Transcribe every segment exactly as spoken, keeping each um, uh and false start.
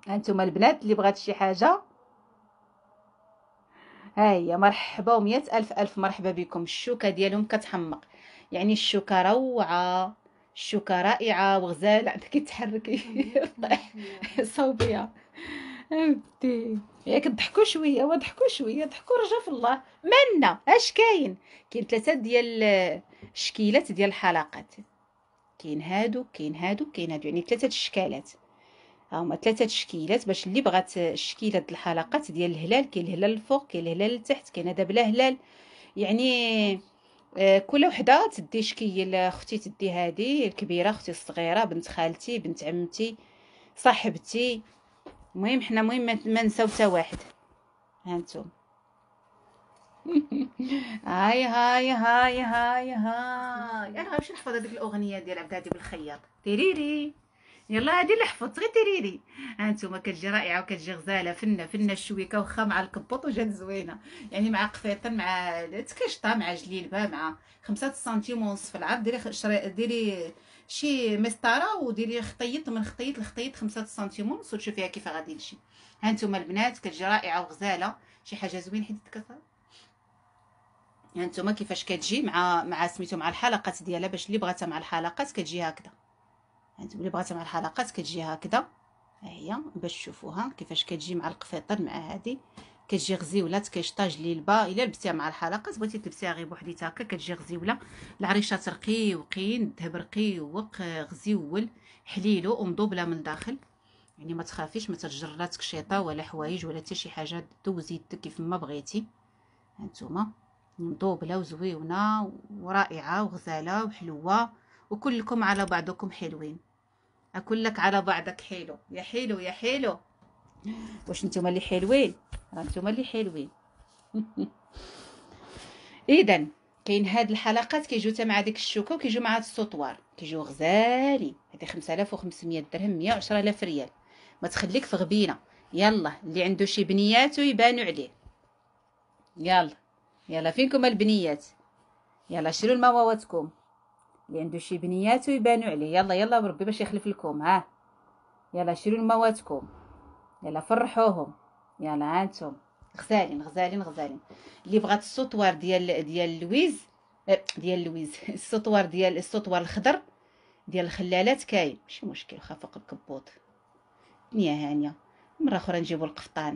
هانتوما البنات اللي بغات شي حاجه، ها هي مرحبا ومية الف الف مرحبا بكم. الشوكه ديالهم كتحمق، يعني الشوكه روعه، الشوكه رائعه وغزاله. انت كيتحركي طيح صوبيها هبتي ياك تضحكوا شويه وضحكوا شويه، ضحكوا رجا في الله منا. اش كاين؟ كاين ثلاثه ديال الشكيلات ديال الحلقات، كاين هادو كاين هادو كاين هادو، يعني ثلاثه الشكالات. هما ثلاثه تشكيلات باش اللي بغات الشكيله د الحلقات ديال الهلال. كاين الهلال الفوق، كاين الهلال لتحت، كاين هذا بلا هلال. يعني آه، كل وحده تدي شكيل. اختي تدي هذه الكبيره، اختي الصغيره، بنت خالتي، بنت عمتي، صاحبتي. المهم حنا مهم ما ما نساو حتى واحد. هانتم هاي هاي هاي هاي هاي. انا غنمشي نحفظ هذيك الاغنيه ديال عبد الهادي بالخياط، تيريري. يلا هادي اللي حفظت غير تيريري. هانتوما كتجي رائعه وكتجي غزاله، فنه فنه الشويكه، واخا مع الكبوط وجات زوينه. يعني مع قفيطن، مع تكشطه، مع جليلبه، مع خمسة سنتيم ونص في العرض. ديري شري... ديري شي مسطره وديري خطيط من خطيط لخطيط خمسة سنتيم ونص، وتشوفيها كيف غادي تجي. هانتوما البنات كتجي رائعه وغزاله، شي حاجه زوين حيت تكسر. هانتوما كيفاش كتجي مع مع سميتو مع الحلقات ديالها. باش اللي بغاتها مع الحلقات كتجي هكذا. هانتوما اللي بغاتها مع الحلقات كتجي هكذا. ها هي باش تشوفوها كيفاش كتجي مع القفيطر مع هذه. كتجي غزيوله تكيشطا جليلبه. الا لبستيها مع الحلقات، بغيتي تلبسيها غير بوحديتها هكا كتجي غزيوله. العريشات رقيقين، الذهب رقيق غزيول حليلو ومضوبله من الداخل. يعني ما تخافيش، ما تجراتك شيطه ولا حوايج ولا حتى شي حاجه. دوزي يدك كيف ما بغيتي. هانتوما مضوبله وزويونه ورائعه وغزاله وحلوه، وكلكم على بعضكم حلوين. اكلك على بعضك حلو يا حلو يا حلو. واش نتوما اللي حلوين؟ راه نتوما اللي حلوين. اذا كاين هاد الحلقات كيجيو حتى مع ديك الشوكه، وكيجيو مع هاد السطوار، كيجيو غزالين. هادي خمسة آلاف وخمسمية درهم، مية وعشرة آلاف ريال. ما تخليك في غبينه. يلا اللي عنده شي بنيات يبانوا عليه. يلا يلا فينكم البنيات؟ يلا شيلوا المواواتكم. اللي عنده شي بنيات يبانوا عليه. يلا يلا بربي باش يخلف لكم. ها يلا شيلوا المواتكم. يلا فرحوهم. يلا هانتم غزالين غزالين غزالين. اللي بغات السطوار ديال ديال لويز، ديال لويز السطوار ديال السطوار الخضر ديال الخلالات كاين، ماشي مشكل، خافق الكبوط. دنيا هانيه. مره اخرى نجيبوا القفطان.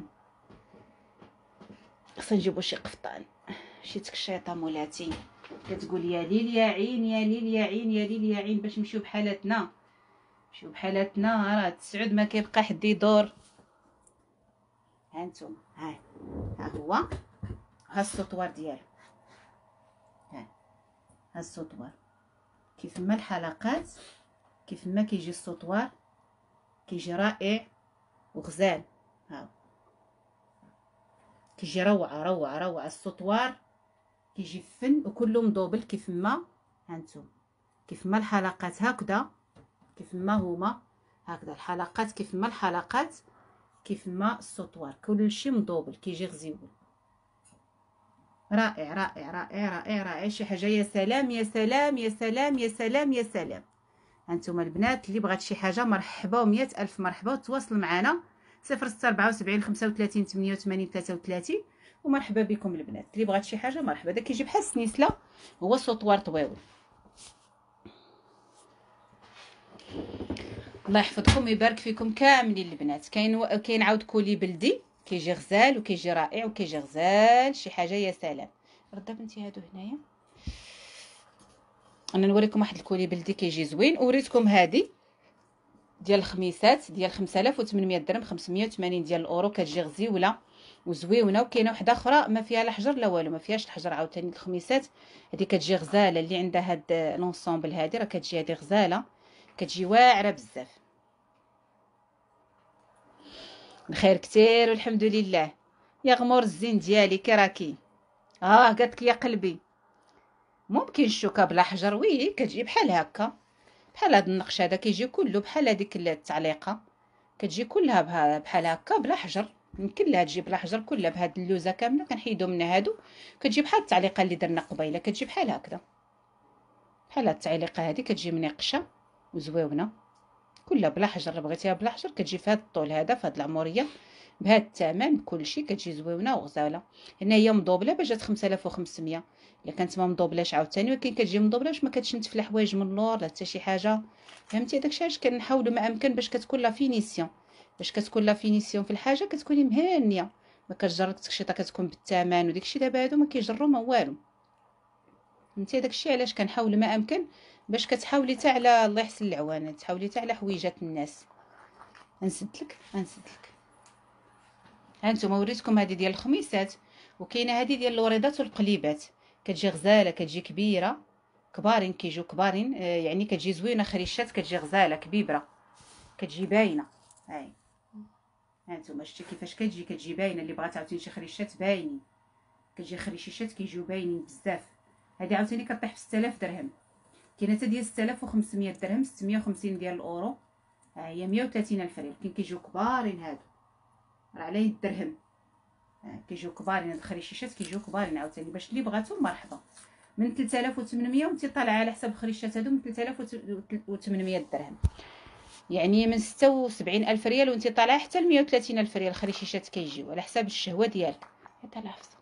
خصنا نجيبوا شي قفطان، شي تكشيطه مولاتي. كتقول يا ليل يا عين يا ليل يا عين يا ليل يا عين، باش نمشيو بحالاتنا. نمشيو بحالاتنا، راه التسعود ما كيبقى حد يدور. هانتوما ها ها هو ها السطوار ديالو. ها ها السطوار كيف ما الحلقات، كيف ما كيجي السطوار كيجي رائع وغزال. ها كيجي روعه روعه روعه. السطوار كيجي فن وكله مدوبل كيف ما هانتوما. كيف ما الحلقات هكذا، كيف ما هما هكذا الحلقات، كيف ما الحلقات، كيف ما السطوار، كلشي مدوبل كيجي غزيول. رائع رائع رائع رائع رائع. شي حاجه يا سلام يا سلام يا سلام يا سلام يا سلام. هانتوما البنات اللي بغات شي حاجه مرحبا ومية الف مرحبا، وتواصلوا معنا صفر ستة أربعة وسبعين خمسة وثلاثين ثمانية وثمانين ثلاثة وثلاثين. ومرحبا بكم البنات اللي بغات شي حاجه مرحبا. داك كيجي بحال السنيسله، هو سطوار طويول. الله يحفظكم ويبارك فيكم كاملين البنات. كاين و... كاين عاود كولي بلدي كيجي غزال وكيجي رائع وكيجي غزال. شي حاجه يا سلام. ردا بنتي هادو هنايا. انا نوريكم واحد الكولي بلدي كيجي زوين. وريتكم هادي ديال الخميسات ديال خمسة آلاف وثمنمية درهم، خمسمية وثمانين ديال الاورو. كتجي غزيوله وزويونه. وكاينه وحده اخرى ما فيها لا حجر لا والو، ما فيهاش الحجر عاوتاني. الخميسات هذه كتجي غزاله. اللي عندها هاد لونسومبل هذه راه كتجي هذه غزاله، كتجي واعره بزاف. بخير كثير والحمد لله. يا غمور الزين ديالي كي راكي؟ اه قالت يا قلبي ممكن الشوكه بلا حجر. وي كتجي بحال هكا، بحال هاد النقش هذا كيجي كله بحال هذيك التعليقه. كتجي كلها بحال هكا بلا حجر. يمكن لها تجي بلا حجر كلها بهاد اللوزه كامله. كنحيدو منها هادو. كتجي بحال التعليقه اللي درنا قبيله. كتجي بحال هكذا، بحال هاد التعليقه هذه. كتجي منيقشه وزويونه. كلها بلا حجر، بغيتيها بلا حجر كتجي في هذا الطول هذا، في هذه العموريه، بهذا الثمن بكلشي، كتجي زوينه وغزاله. هنا هي مضوبله باش جات خمسة آلاف وخمسمية، الا كانت ما مضوبلاش عاوتاني، ولكن كتجي مضوبله باش ما كتشنت في الحوايج من اللور لا حتى شي حاجه. فهمتي داكشي علاش كنحاولوا ما امكن باش كتكون لا فينيسيون، باش كتكون لا فينيسيون في الحاجه كتكوني مهانيه، ما كتجرك التكشيطه كتكون بالثمن وداكشي. دابا هادو ما كيجروا ما والو. فهمتي داكشي علاش كنحاول ما امكن باش كتحاولي حتى على الله يحسن العوانات، تحاولي حتى على حويجات الناس. نسدلك نسدلك ها نتوما وريتكم هذه ديال الخميسات، وكاينه هذه ديال الوريضات والقليبات، كتجي غزاله، كتجي كبيره، كبارين كيجيو كبارين، آه يعني كتجي زوينه خريشات، كتجي غزاله كبيبره، كتجي باينه. هاي ها نتوما شتي كيفاش كتجي، كتجي باينه. اللي بغات عاوتاني شي خريشات باينين، كتجي خريشيشات كيجيو باينين بزاف. هذه عاوتاني كطيح في ستة آلاف درهم. كاينه حتى ديال ستة آلاف وخمسمية درهم، ستمية وخمسين ديال الاورو. ها هي مية وثلاثين الف ريال. كاين كيجيو كبارين هادو، راه على يد الدرهم. كيجيو كبارين هاد الخريشيشات، كيجيو كبارين عاوتاني باش اللي بغاتو مرحبا. من ثلاثة آلاف وثمنمية وانت طالعه على حساب الخريشات هادو، من ثلاثة آلاف وثمنمية درهم، يعني من ستة وسبعين الف ريال وانت طالعه حتى ل مية وثلاثين الف ريال. الخريشيشات كيجيو على حساب الشهوه ديالك. حتى لحظه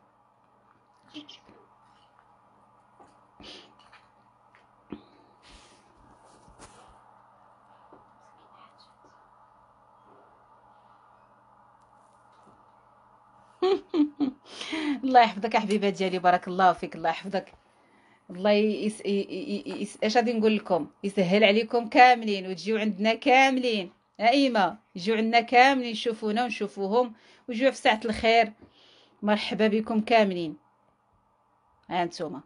الله يحفظك يا حبيبه ديالي، بارك الله فيك، الله يحفظك. الله يس... يس... اش غادي نقول لكم، يسهل عليكم كاملين وتجيو عندنا كاملين. ايما يجيو عندنا كاملين، يشوفونا ونشوفوهم، ويجيو في ساعه الخير. مرحبا بكم كاملين. ها نتوما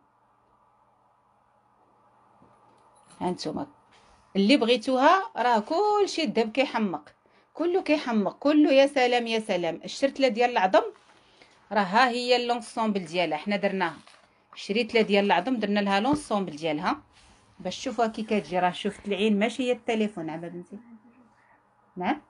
ها نتوما اللي بغيتوها راه كلشي الذهب كيحمق، كله كيحمق، كله يا سلام يا سلام. الشرتله ديال العظم راه ها هي اللونسومبل ديالها، حنا درناها. شريت لا ديال العظم درنا لها لونسومبل ديالها باش تشوفوها كي كتجي. راه شفت العين ماشي هي التليفون عبا بنتي. نعم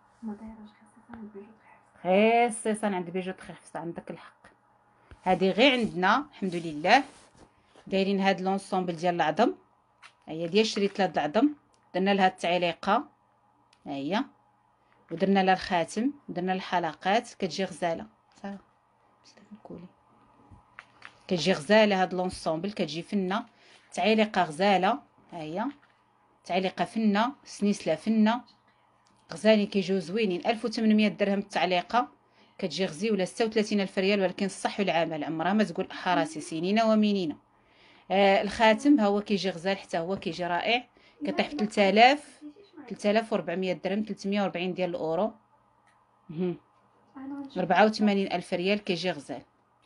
خصيصا عند بيجو تخفص، عندك الحق. هذه غير عندنا الحمد لله دايرين هاد لونسومبل ديال العظم. هي ديال شريت لها العظم، درنا لها التعليقه، ها هي، ودرنا لها الخاتم، ودرنا الحلقات. كتجي غزاله صافي نقولي، كتجي غزاله هاد لونسومبل، كتجي فنه، تعليقه غزاله. ها هي تعليقه فنه، سنيسله فنه، غزالين كيجيو زوينين. ألف وثمنمية درهم التعليقه، كتجي غزيوله ستة وثلاثين الف ريال، ولكن الصح والعمل عمرها ما تقول حراسي سنين ومنين. آه الخاتم ها هو كيجي غزال، حتى هو كيجي رائع، كيطيح في ثلاثة آلاف ثلاثة آلاف وأربعمية درهم، ثلاثمية وأربعين ديال الاورو، أربعة وثمانين الف ريال. كيجي غزال،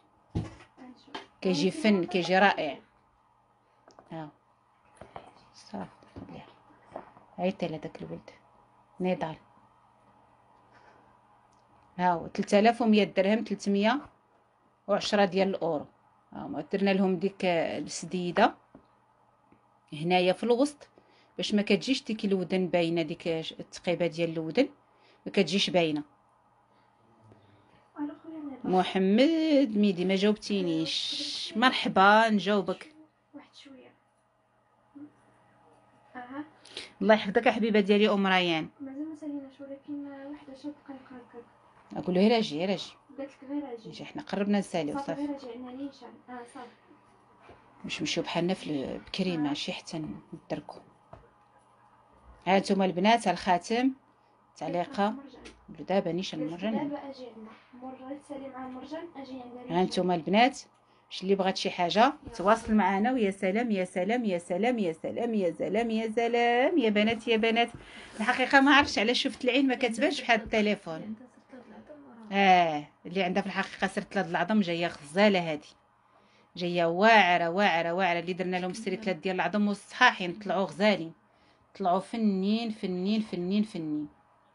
كيجي فن، كيجي رائع. ها صافي خليها، عيطي لهداك الولد نضال. ها هو ثلاثة آلاف ومية درهم، ثلاثمية وعشرة ديال الاورو. ها درنا لهم ديك السديده هنايا في الوسط باش ما كتجيش ديك الودن باينه، ديك التقيبه ديال الودن ما كتجيش باينه. محمد ميدي ما جاوبتينيش، مرحبا نجاوبك. واحد شويه اها الله يحفظك يا حبيبه ديالي ام ريان. مازال ما ساليناش، ولكن واحد عشر دقائق هكاك. اقول له غير اجي غير اجي قالت لك غير اجي. نجي، حنا قربنا نساليو صافي صافي. غير اجي عندنا نيشان. اه صافي باش نمشيو بحالنا في بكري ماشي حتى ندركو. ها نتوما البنات، الخاتم تعليقه دابا نيشان المرجان. دابا اجي عندنا مر تسالي مع المرجان، اجي عندنا. ها نتوما البنات، اش اللي بغات شي حاجه تواصل معنا. ويا سلام يا سلام يا سلام يا سلام يا سلام يا سلام يا بنات يا بنات. الحقيقه ما عرفتش علاش شفت العين ما كتبانش بحال التليفون. اه اللي عندها في الحقيقه سرت لاد العظم جايه غزاله، هذه جايه واعره واعره واعره. اللي درنا لهم ستريتلات ديال العظم والصحاحين طلعوا غزالين، طلعوا فنين فنين فنين فنين،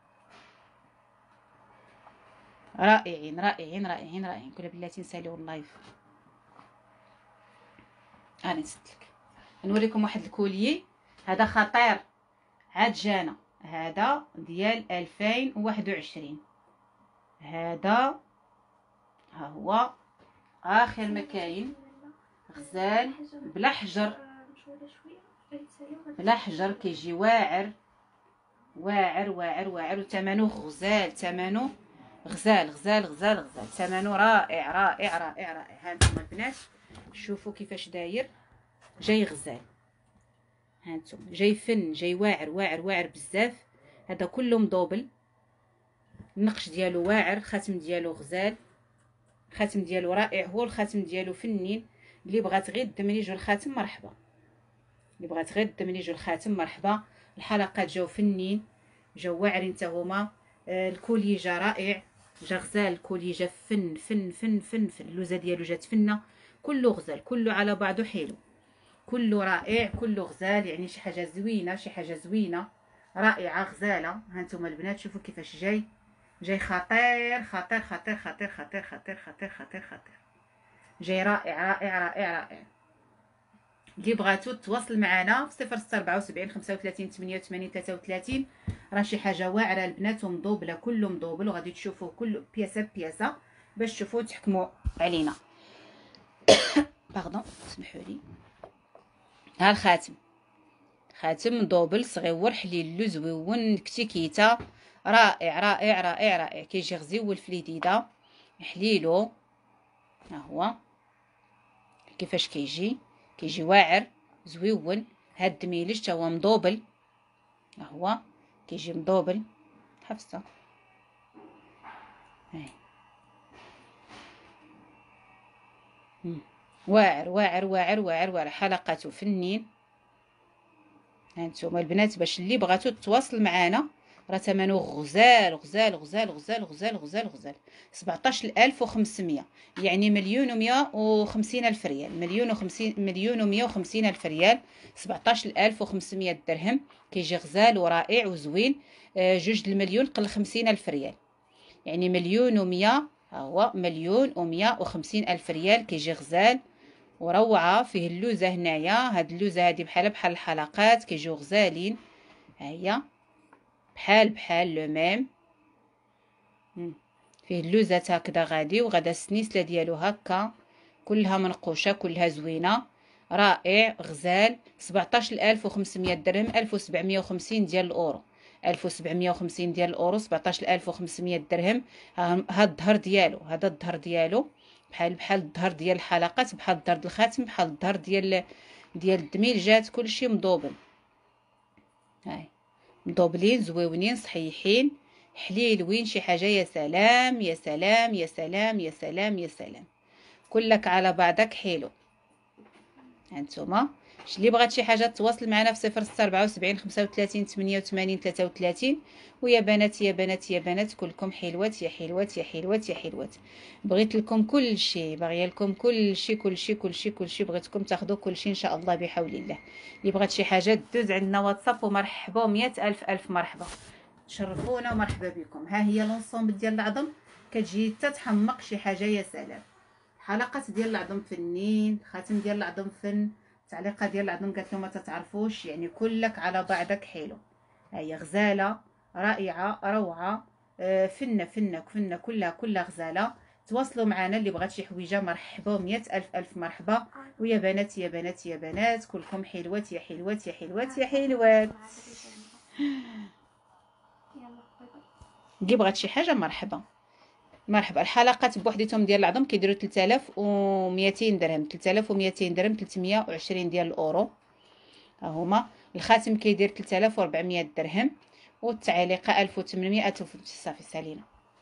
رائعين رائعين رائعين رائعين. كل بلاتي نساليو اللايف. انا نسيتلك نوريكم واحد الكوليي، هذا خطير عاد جانا، هذا ديال ألفين وواحد وعشرين. هذا ها هو اخر ما كاين، غزال بلا حجر، بلا حجر، كيجي واعر واعر واعر واعر، وثمنه غزال، ثمنه غزال غزال غزال غزال، ثمنه رائع رائع رائع رائع. ها انتم البنات شوفوا كيفاش داير، جاي غزال، ها انتم جاي فن، جاي واعر واعر واعر بزاف. هذا كله مضوبل، النقش ديالو واعر، الخاتم ديالو غزال، الخاتم ديالو رائع، هو الخاتم ديالو فنين. اللي بغات غير الدمنيج والخاتم مرحبا، اللي بغات غير الدمنيج والخاتم مرحبا. الحلقات جاو فنين، جاو واعرين حتى هما. آه الكولي جا رائع، جا غزال، الكولي جا فن فن فن فن فن، اللوزه ديالو جات فنه، كله غزال، كله على بعضه حلو، كله رائع، كله غزال. يعني شي حاجه زوينه، شي حاجه زوينه رائعه غزاله. ها نتوما البنات شوفوا كيفاش جاي، جاي خطير خطير خطير خطير خطير خطير خطير خطير خطير، جاي رائع رائع رائع رائع. اللي بغاتو تواصل معنا في صفر ستة أربعة وسبعين خمسة وثلاثين ثمانية وثمانين ثلاثة وثلاثين. راه شي حاجه واعره البنات ومضوبله، كله مضوبل، وغادي تشوفوا كل بياسه بياسه باش تشوفوا تحكموا علينا. باردون سمحوا لي. ها الخاتم، خاتم مضوبل صغيور حليل زويون كتيكيته، رائع رائع رائع رائع. كيجي غزيول في اليديده حليلو، ها هو كيفاش كيجي، كيجي واعر زويون. هاد الدميلج تا هو مضوبل، ها هو كيجي مضوبل حفصه، هاي واعر واعر واعر واعر واعر، حلقاته فنين. هانتوما البنات باش اللي بغاتو تواصل معانا راه ثمنه غزال غزال غزال غزال غزال غزال غزال، سبعطاش ألف وخمسمية، يعني مليون ومية وخمسين ألف ريال، مليون وخمسين مليون ومية وخمسين ألف ريال، سبعطاش ألف وخمسمية درهم. كيجي غزال ورائع وزوين. آه جوج المليون قل خمسين ألف ريال، يعني مليون ومية، ها هو مليون ومية وخمسين ألف ريال. كيجي غزال وروعه، فيه اللوزه هنايا، هاد اللوزه هادي بحال بحال الحلقات كيجيو غزالين، ها هي بحال بحال لو ميم. فيه اللوزه هكذا غادي، وغدا السنيسله ديالو هكا كلها منقوشه، كلها زوينه، رائع غزال. سبعطاش ألف وخمسمية درهم، ألف وسبعمية وخمسين ديال الاورو، ألف وسبعمية وخمسين ديال الاورو، سبعطاش ألف وخمسمية درهم. هاد الظهر ديالو، هذا الظهر ديالو بحال بحال الظهر ديال الحلقات، بحال الظهر ديال الخاتم، بحال الظهر ديال ديال الدميلجات، كلشي مضوبل. هاي مضوبلين زويونين صحيحين حليلوين، شي حاجه يا سلام يا سلام يا سلام يا سلام يا سلام، كلك على بعضك حلو. هانتوما اللي بغات شي حاجه تواصل معنا في صفر ستة أربعة وسبعين خمسة وثلاثين ثمانية وثمانين ثلاثة وثلاثين. ويا بنات يا بنات يا بنات كلكم حلوات يا حلوات يا حلوات يا حلوات، بغيت لكم كل شيء، باغيه لكم كل شيء كل شيء كل شيء كل شيء، بغيتكم تاخذوا كل شيء ان شاء الله بحول الله. اللي بغات شي حاجه دوز عندنا واتساب، ومرحبا ومئة الف الف مرحبا، تشرفونا ومرحبا بكم. ها هي لونسومبل ديال العظم، كتجي حتى تحمق شي حاجه يا سلام. حلقات ديال العظم فنين، خاتم ديال العظم فن، تعليقه ديال العظم قالت لهم ما تتعرفوش، يعني كلك على بعضك حلو. هي غزاله رائعه روعه، آه فنه فنه فنه، كلها كلها غزاله. تواصلوا معنا اللي بغات شي حويجه مرحبا، مئة الف الف مرحبا. ويا بنات يا بنات يا بنات كلكم حلوات يا حلوات يا حلوات يا حلوات. اللي بغات شي حاجه مرحبا مرحبا. الحلقات بوحديتهم ديال العظم كيديروا ثلاثة آلاف ومئتين درهم، ثلاثة آلاف ومئتين درهم، ثلاثمية وعشرين ديال الاورو. ها هما الخاتم كيدير ثلاثة آلاف وأربعمية درهم، والتعليقه ألف وثمنمية صافي سالينا.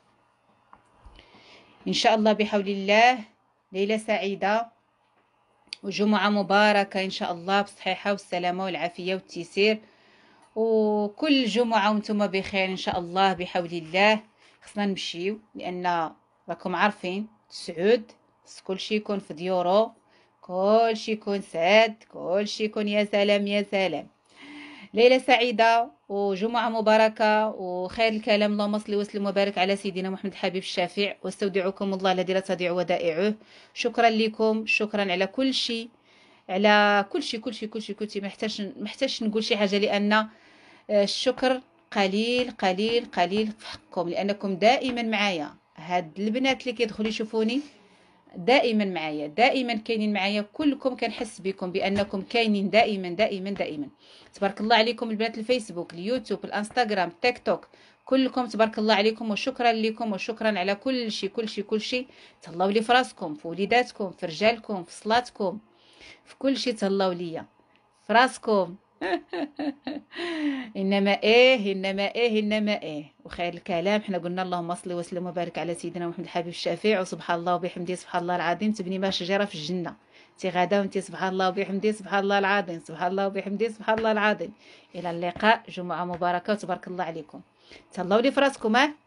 ان شاء الله بحول الله ليله سعيده وجمعه مباركه ان شاء الله، بالصحيحه والسلامه والعافيه والتيسير، وكل جمعه وانتم بخير ان شاء الله بحول الله. خصنا نمشيو لان راكم عارفين السعود كلشي يكون في ديورو، كلشي يكون سعد، كلشي يكون يا سلام يا سلام. ليله سعيده وجمعه مباركه وخير الكلام. اللهم صل وسلم وبارك على سيدنا محمد الحبيب الشفيع، واستودعكم الله الذي لا تضيع ودائعه. شكرا لكم، شكرا على كل شيء، على كل شيء كل شيء كل شيء كل شيء. محتاج محتاج نقول شي حاجه، لان الشكر قليل قليل قليل في حقكم، لانكم دائما معايا. هاد البنات اللي كيدخلوا يشوفوني دائما معايا، دائما كاينين معايا، كلكم كنحس بكم بانكم كاينين دائما دائما دائما. تبارك الله عليكم البنات، الفيسبوك، اليوتيوب، الانستغرام، تيك توك، كلكم تبارك الله عليكم، وشكرا لكم وشكرا على كل شيء كل شيء كل شيء. تهلاو لي في راسكم، في وليداتكم، في رجالكم، في صلاتكم، في كل شيء تهلاو ليا في راسكم. انما ايه انما ايه انما ايه وخير الكلام حنا قلنا اللهم صل وسلم وبارك على سيدنا محمد الحبيب الشفيع، وسبحان الله وبحمده سبحان الله العظيم تبني ما شجره في الجنه. انت غدا وانت سبحان الله وبحمده سبحان الله العظيم، سبحان الله وبحمده سبحان الله العظيم. الى اللقاء، جمعه مباركه وتبارك الله عليكم. تهلاو لي في راسكم. ها